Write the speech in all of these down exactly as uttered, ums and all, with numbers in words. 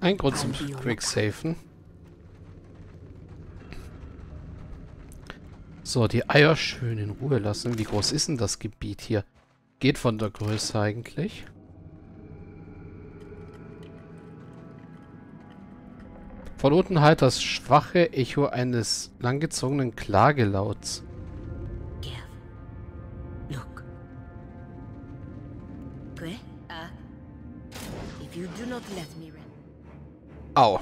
Ein Grund zum Quicksafen. So, die Eier schön in Ruhe lassen. Wie groß ist denn das Gebiet hier? Geht von der Größe eigentlich. Von unten halt das schwache Echo eines langgezogenen Klagelauts. Look. Okay? Uh, if you do not let me run. Au.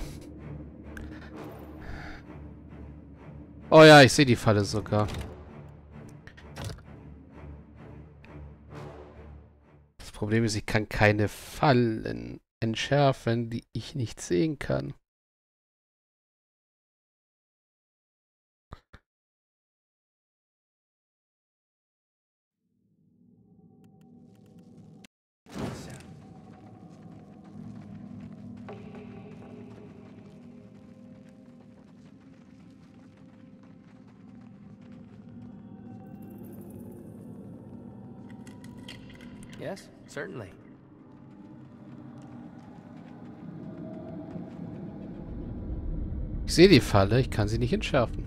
Oh ja, ich sehe die Falle sogar. Das Problem ist, ich kann keine Fallen entschärfen, die ich nicht sehen kann. Yes, certainly. Ich sehe die Falle, ich kann sie nicht entschärfen.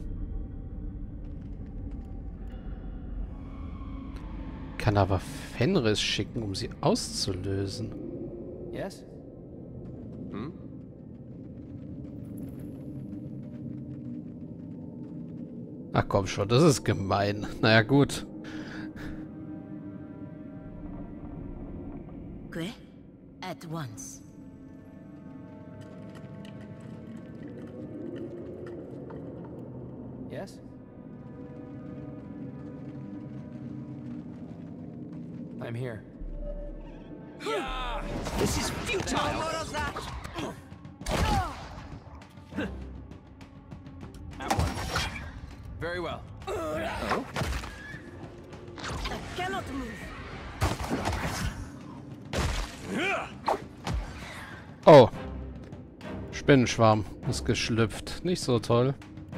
Kann aber Fenris schicken, um sie auszulösen. Yes? Hm? Ach komm schon, das ist gemein. Naja, gut. Okay? At once. Yes? I'm here. This is futile! Very well. I cannot move. Oh. Spinnenschwarm ist geschlüpft. Nicht so toll.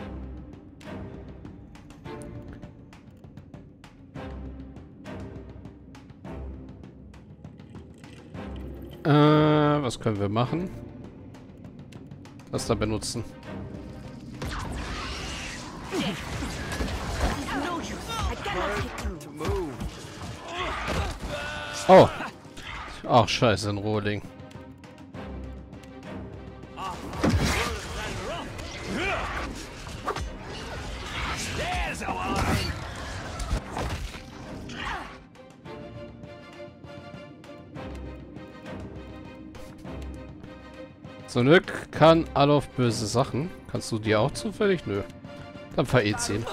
Äh, was können wir machen? Das da benutzen. No use. I cannot get through. Move. Oh. Ach, scheiße, ein Rohling. There's a line! So, Nück kann Alof böse Sachen. Kannst du die auch zufällig? Nö. Dann vereht ihn.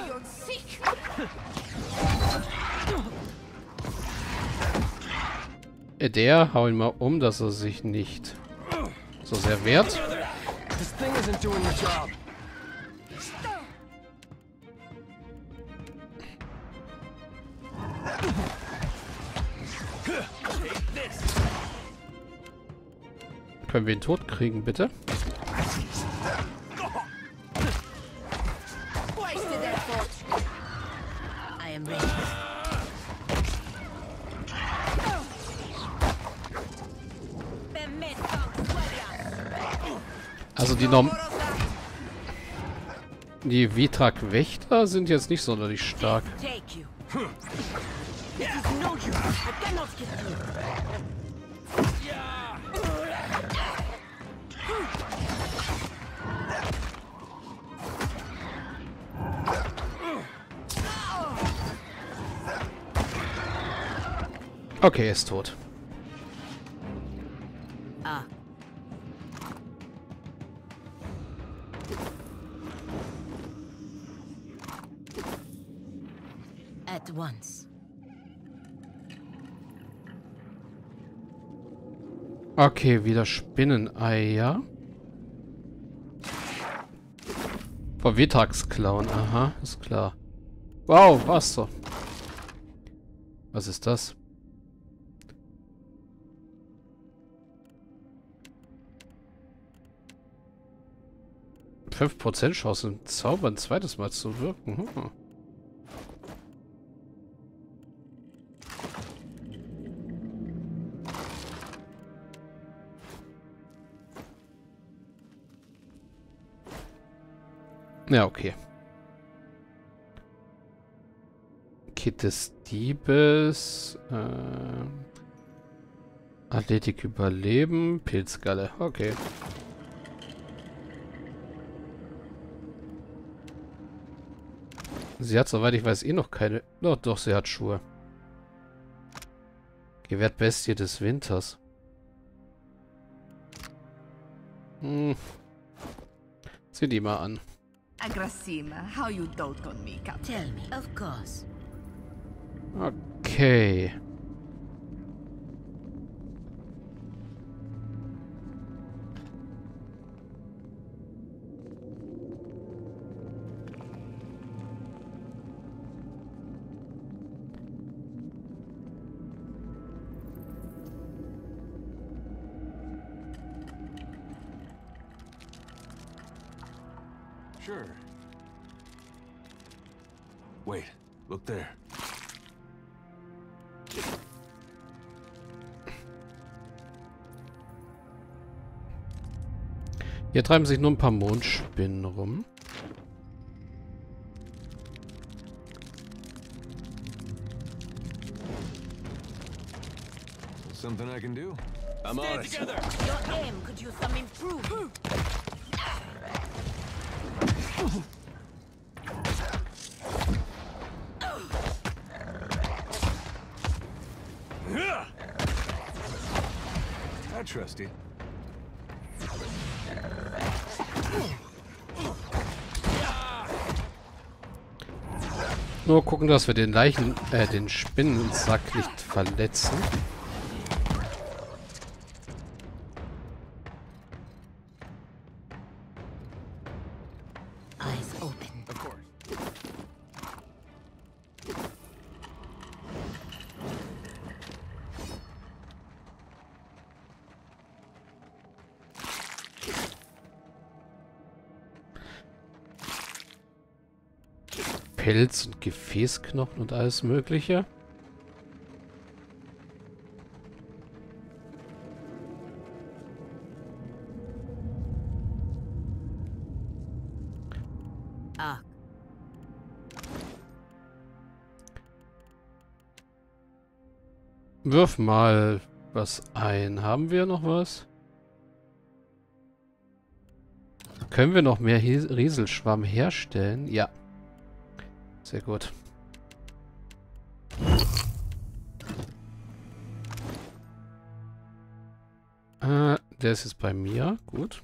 Äh, Der, hau ihn mal um, dass er sich nicht so sehr wehrt. This thing isn't doing the job. Können wir ihn tot kriegen, bitte? Wasted effort. I am ready. Also die Norm... Die Vitrak-Wächter sind jetzt nicht sonderlich stark. Take you. This is no use. I cannot get through. Okay, er ist tot. Ah. At once. Okay, wieder Spinneneier. Vor Vitrax-Klauen, aha, ist klar. Wow, was so? Was ist das? fünf Prozent Chance, ein Zauber ein zweites Mal zu wirken. Hm. Ja, okay. Kit des Diebes. Äh, Athletik überleben. Pilzgalle. Okay. Sie hat, soweit ich weiß, eh noch keine... Doch, doch, sie hat Schuhe. Gewährt Bestie des Winters. Hm. Zieh die mal an. Agrasima, how you dote on me, Captain. Tell me. Of course. Okay. Sure. Wait, look there. Hier treiben sich nur ein paar Mondspinnen rum. Something I can do? I'm on Stand it. together. Your aim could use some improvement. I trust you. Nur gucken, dass wir den Leichen, äh, den Spinnensack nicht verletzen. Eyes open. Of course. Pelz und Gefäßknochen und alles Mögliche. Ah, Wirf mal was ein. Haben wir noch was? Können wir noch mehr Ries- Rieselschwamm herstellen? Ja. Sehr gut. Äh, der ist jetzt bei mir. Gut.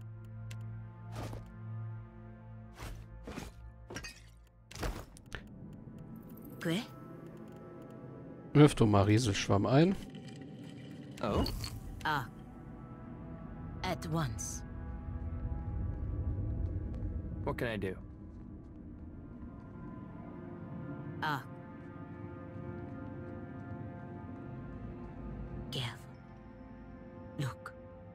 okay. Wirf doch mal Rieselschwamm ein. Oh? Ah. At once. What can I do? Ah. Careful. Look.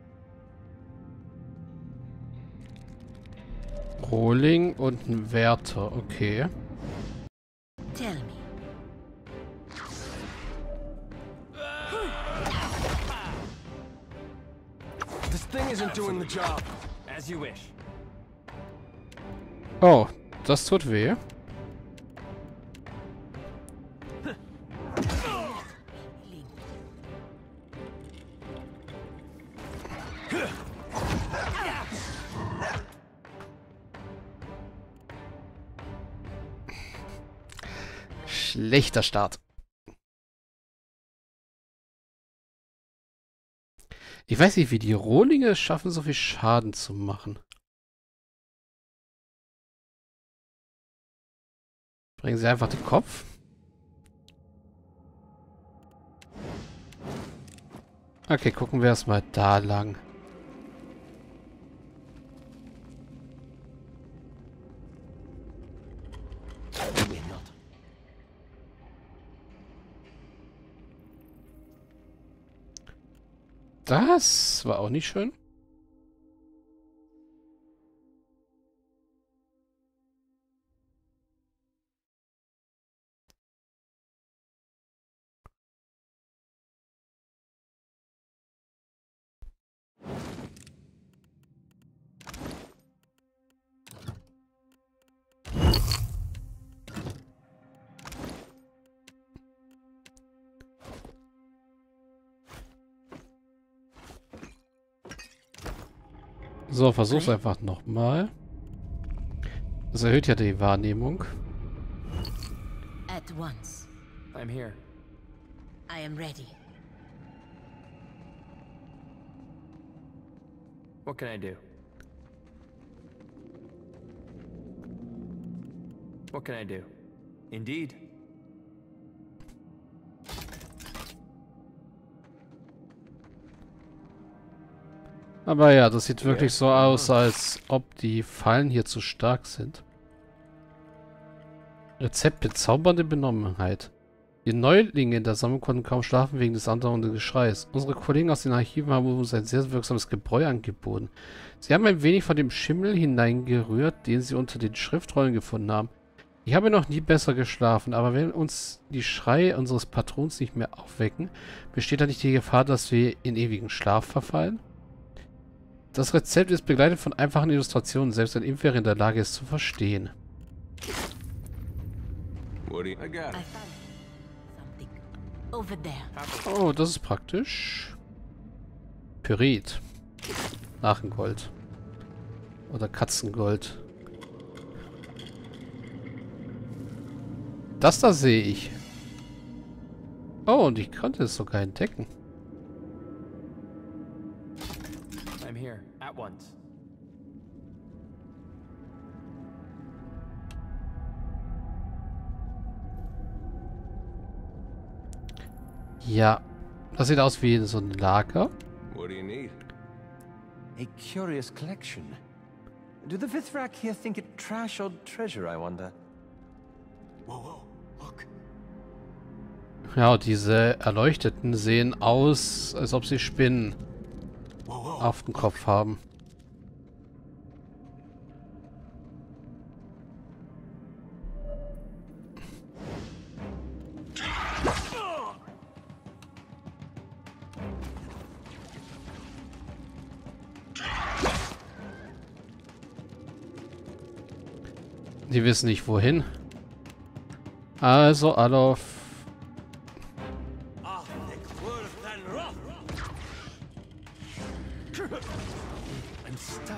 Rohling und ein Wärter. Okay. Tell me. This thing isn't doing the job. As you wish. Oh, das tut weh. Schlechter Start. Ich weiß nicht, wie die Rohlinge es schaffen, so viel Schaden zu machen. Bringen sie einfach den Kopf. Okay, gucken wir erstmal da lang. Das war auch nicht schön. So, versuch's einfach nochmal. Das erhöht ja die Wahrnehmung. At once. I'm here. I am ready. What can I do? What can I do? Indeed. Aber ja, das sieht wirklich so aus, als ob die Fallen hier zu stark sind. Rezept bezaubernde Benommenheit. Die Neulinge in der Sammlung konnten kaum schlafen wegen des andauernden Geschreis. Unsere Kollegen aus den Archiven haben uns ein sehr wirksames Gebräu angeboten. Sie haben ein wenig von dem Schimmel hineingerührt, den sie unter den Schriftrollen gefunden haben. Ich habe noch nie besser geschlafen, aber wenn uns die Schreie unseres Patrons nicht mehr aufwecken, besteht da nicht die Gefahr, dass wir in ewigen Schlaf verfallen? Das Rezept ist begleitet von einfachen Illustrationen, selbst ein Imp wäre in der Lage, es zu verstehen. What do you... I got I it. found something. Over there. Oh, das ist praktisch. Pyrit. Narrengold. Oder Katzengold. Das da sehe ich. Oh, und ich konnte es sogar entdecken. I'm here. At once. Ja. Das sieht aus wie so ein Lager. What do you need? A curious collection. Do the Vithrak here think it trash or treasure, I wonder? Whoa, whoa, look. Ja, und diese Erleuchteten sehen aus, als ob sie Spinnen Whoa, whoa. auf dem Kopf haben. Die wissen nicht wohin. Also, Alof. I'm stuck.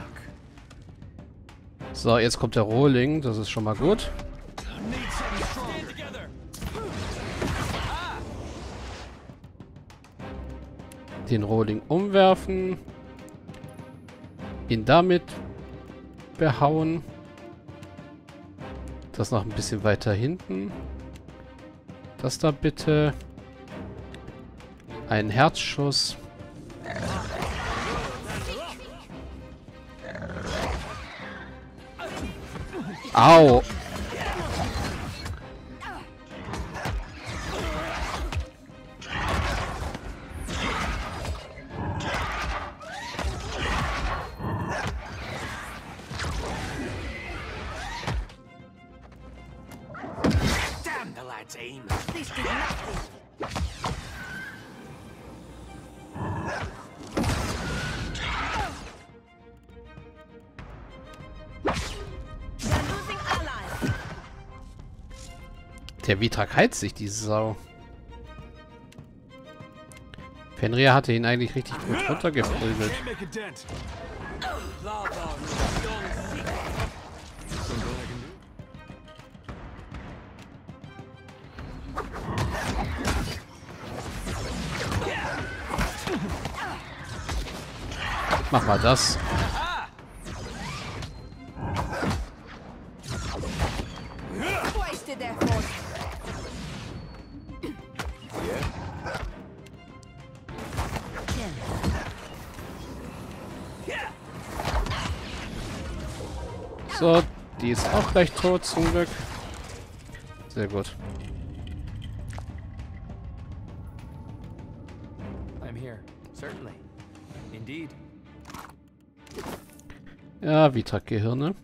So, jetzt kommt der Rohling. Das ist schon mal gut. Need something strong. Stand together. Den Rohling umwerfen. Ihn damit behauen. Das noch ein bisschen weiter hinten. Das da bitte. Ein Herzschuss. Au! Damn the lad's aim. This did nothing. They're losing allies. Der Vitrak heizt sich, diese Sau. Fenrir hatte ihn eigentlich richtig gut runtergeprügelt. Can't make a dent. Lava, don't seek. Something I can do? Mach mal das. Wasted effort. So, die ist auch gleich tot, zum Glück. Sehr gut. I'm here. Certainly. Indeed. Ja, Vitrak-Gehirne.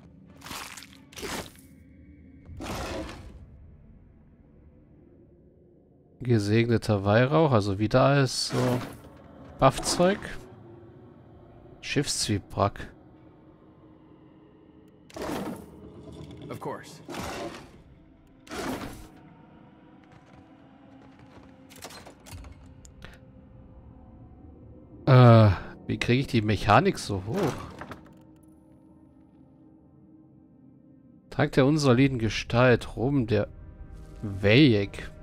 Gesegneter Weihrauch, also wieder als so Buffzeug. Schiffszwieback. Of course. Äh, wie kriege ich die Mechanik so hoch? Tag der unsoliden Gestalt, Rom der Vejek.